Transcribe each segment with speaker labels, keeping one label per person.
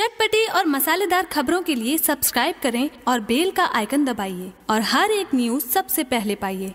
Speaker 1: चटपटी और मसालेदार खबरों के लिए सब्सक्राइब करें और बेल का आइकन दबाइए और हर एक न्यूज़ सबसे पहले पाइए।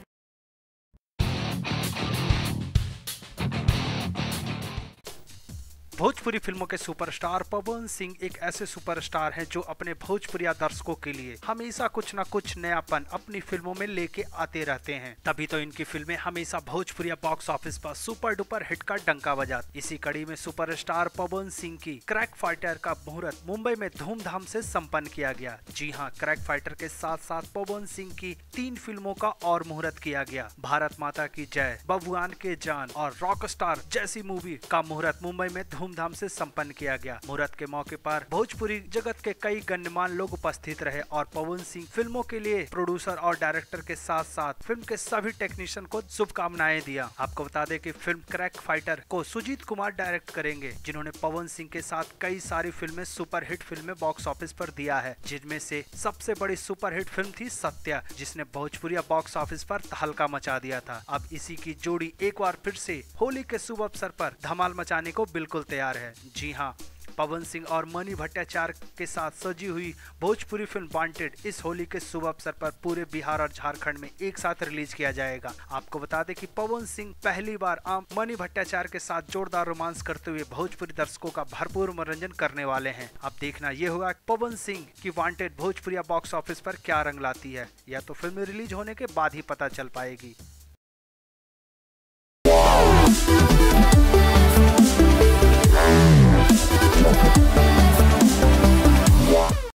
Speaker 2: भोजपुरी फिल्मों के सुपरस्टार पवन सिंह एक ऐसे सुपरस्टार हैं जो अपने भोजपुरी दर्शकों के लिए हमेशा कुछ न कुछ नयापन अपनी फिल्मों में लेके आते रहते हैं। तभी तो इनकी फिल्में हमेशा भोजपुरी बॉक्स ऑफिस पर सुपर डुपर हिट का डंका बजाती। इसी कड़ी में सुपरस्टार पवन सिंह की क्रैक फाइटर का मुहूर्त मुंबई में धूमधाम से संपन्न किया गया। जी हाँ, क्रैक फाइटर के साथ साथ पवन सिंह की 3 फिल्मों का और मुहूर्त किया गया। भारत माता की जय, बबुआन के जान और रॉकस्टार जैसी मूवी का मुहूर्त मुंबई में धूमधाम से संपन्न किया गया। मुहूर्त के मौके पर भोजपुरी जगत के कई गण्यमान्य लोग उपस्थित रहे और पवन सिंह फिल्मों के लिए प्रोड्यूसर और डायरेक्टर के साथ साथ फिल्म के सभी टेक्नीशियन को शुभकामनाएं दिया। आपको बता दें कि फिल्म क्रैक फाइटर को सुजीत कुमार डायरेक्ट करेंगे, जिन्होंने पवन सिंह के साथ कई सारी फिल्में सुपरहिट फिल्में बॉक्स ऑफिस पर दिया है, जिनमें से सबसे बड़ी सुपरहिट फिल्म थी सत्या, जिसने भोजपुरी बॉक्स ऑफिस पर तहलका मचा दिया था। अब इसी की जोड़ी एक बार फिर से होली के शुभ अवसर पर धमाल मचाने को बिल्कुल तैयार है। जी हाँ, पवन सिंह और मनी भट्टाचार्य के साथ सजी हुई भोजपुरी फिल्म वांटेड इस होली के शुभ अवसर पर पूरे बिहार और झारखंड में एक साथ रिलीज किया जाएगा। आपको बता दें कि पवन सिंह पहली बार मनी भट्टाचार्य के साथ जोरदार रोमांस करते हुए भोजपुरी दर्शकों का भरपूर मनोरंजन करने वाले हैं। अब देखना ये होगा पवन सिंह की वांटेड भोजपुरी बॉक्स ऑफिस पर क्या रंग लाती है, या तो फिल्म रिलीज होने के बाद ही पता चल पाएगी।